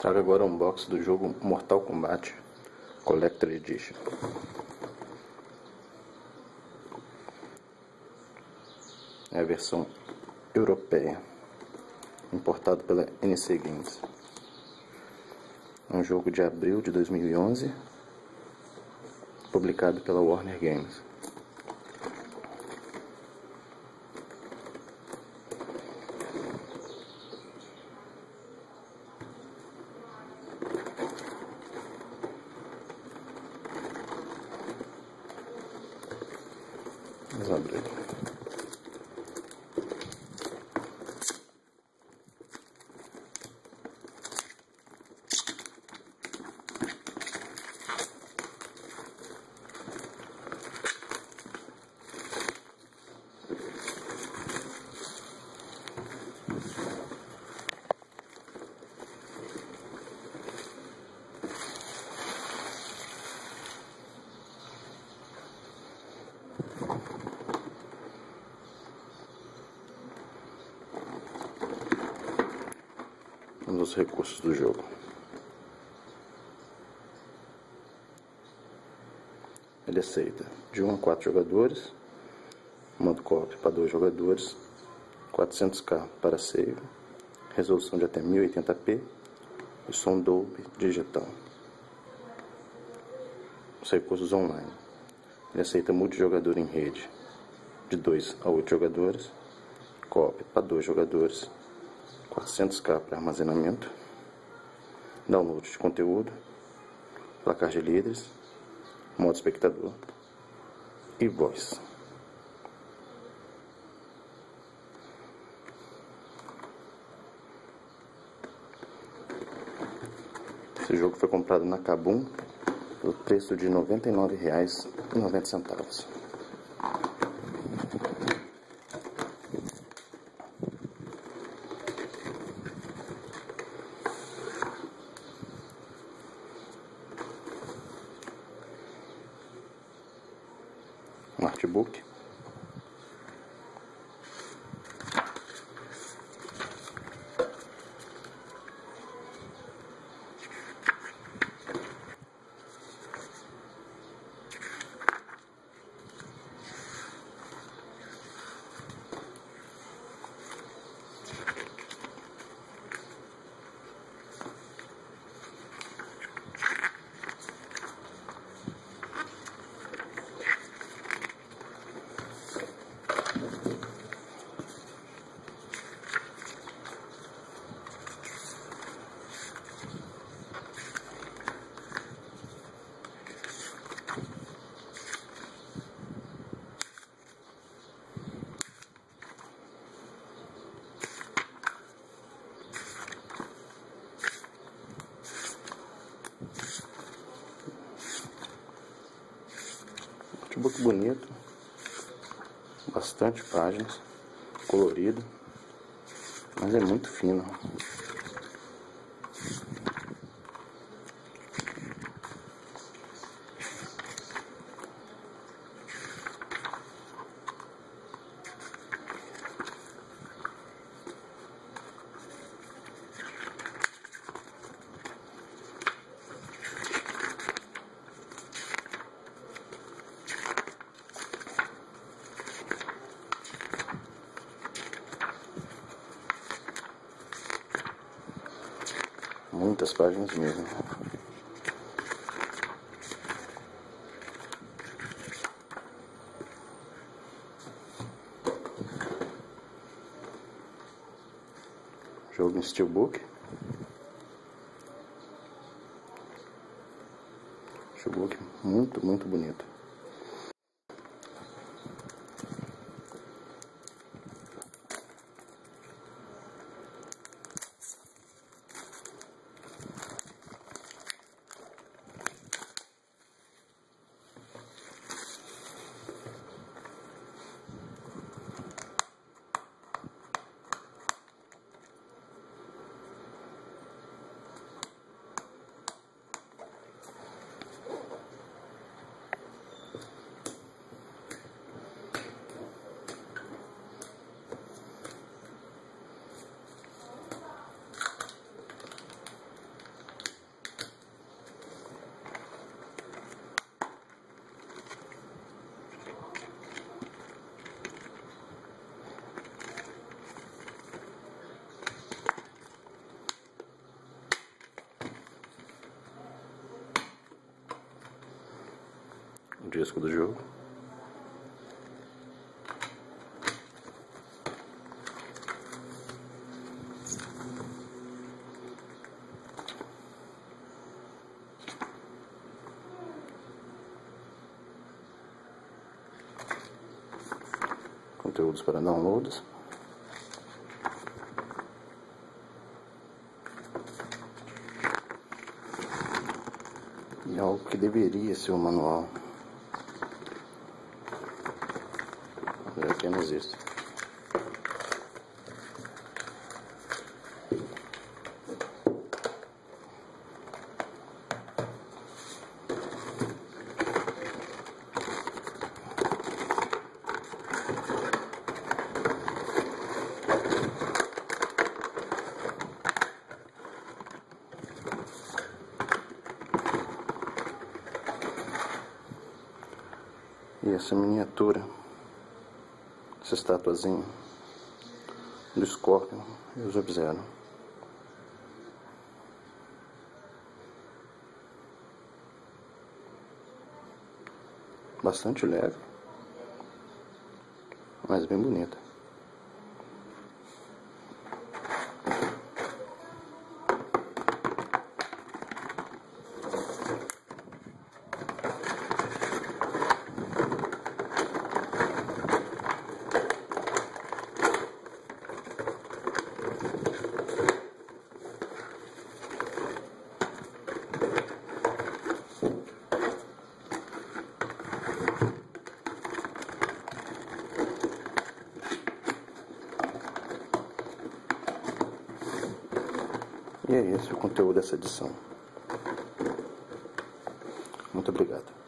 Trago agora um unboxing do jogo Mortal Kombat Collector Edition. É a versão europeia, importado pela NC Games. É um jogo de abril de 2011, publicado pela Warner Games. Vamos abrir. Vamos aos recursos do jogo. Ele aceita de 1 a 4 jogadores, modo co-op para 2 jogadores, 400K para save, resolução de até 1080p e som Dolby digital. Os recursos online. Ele aceita multijogador em rede de 2 a 8 jogadores, co-op para 2 jogadores, 400K para armazenamento, download de conteúdo, placar de líderes, modo espectador e voz. Esse jogo foi comprado na Kabum pelo preço de R$ 99,90. Um artbook, notebook bonito, bastante páginas, colorido, mas é muito fino. Muitas páginas mesmo. Jogo em Steelbook. Steelbook muito bonito. disco do jogo. Conteúdos para downloads. E algo que deveria ser um manual. É apenas isso. E essa miniatura, essa estatuazinha do Scorpion e o Sub-Zero. Bastante leve, mas bem bonita. E é esse o conteúdo dessa edição. Muito obrigado.